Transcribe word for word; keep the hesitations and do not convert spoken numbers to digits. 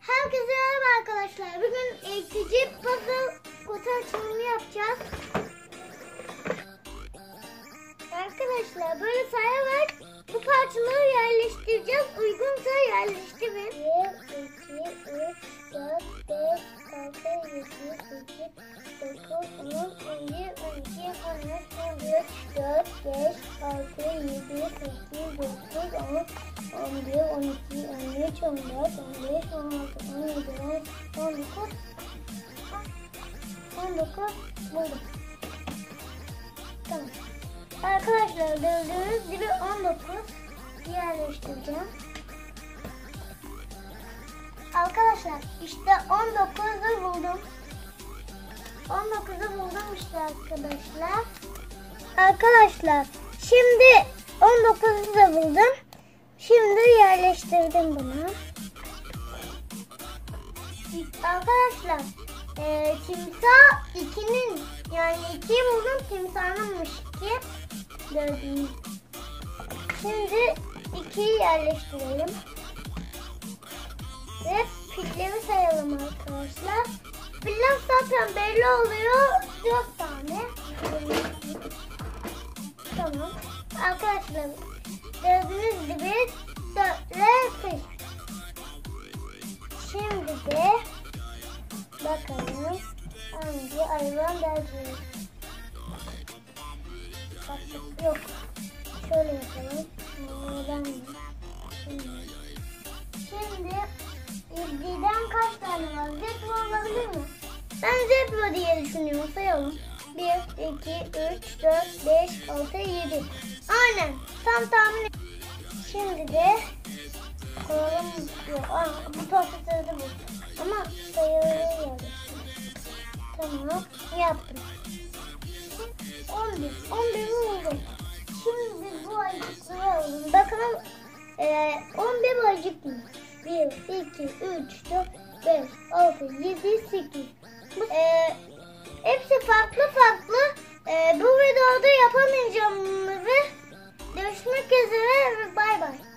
Herkese merhaba arkadaşlar. Bugün eğitici puzzle kutu açılımı yapacağız. Arkadaşlar böyle sayarak bu parçaları yerleştireceğiz. Uygunsa yerleştirin. bir, iki, üç, dört, beş, altı, yedi, sekiz, dokuz, on, on bir, on iki, on üç, on dört, dört, beş, altı, yedi, sekiz, dokuz, on, on bir, on iki, on üç, on dört, on beş, on altı, on yedi, on dokuz, on dokuz buldum. Tamam. Arkadaşlar gördüğünüz gibi on dokuz yerleştireceğim. Arkadaşlar işte on dokuzu buldum. on dokuzu buldum işte arkadaşlar. Arkadaşlar şimdi on dokuzu da buldum. Şimdi yerleştirdim bunu. Arkadaşlar e, timsah ikinin yani ikiyi buldum, timsahınmış iki. Gördüğünüz. Şimdi ikiyi yerleştirelim. Ve fitleri sayalım arkadaşlar. Filler zaten belli oluyor. dört tane. Tamam. Arkadaşlar gördüğünüz gibi dörtle fil. Şimdi de bakalım hangi hayvan dereceğiz. Yok. Şöyle yapalım. Neden? Şimdi İzliden kaç tane var? Zebra olabilir mi? Ben zebra diye düşünüyorum. Sayalım. bir, iki, üç, dört, beş, altı, yedi. Aynen. Tam tahmin et. Şimdi de koyalım. Yok. Aa, bu tahtaları bu. Ama sayıları yazdım. Tamam. Yaptım. on bir. on bir buldum. Şimdi biz bu ayıcıkları alalım. Bakalım e, on bir ayıcık mı? bir, iki, üç, dört, beş, altı, yedi, sekiz. E, hepsi farklı farklı. E, bu videoda yapamayacağım bunları. Görüşmek üzere ve bay bay.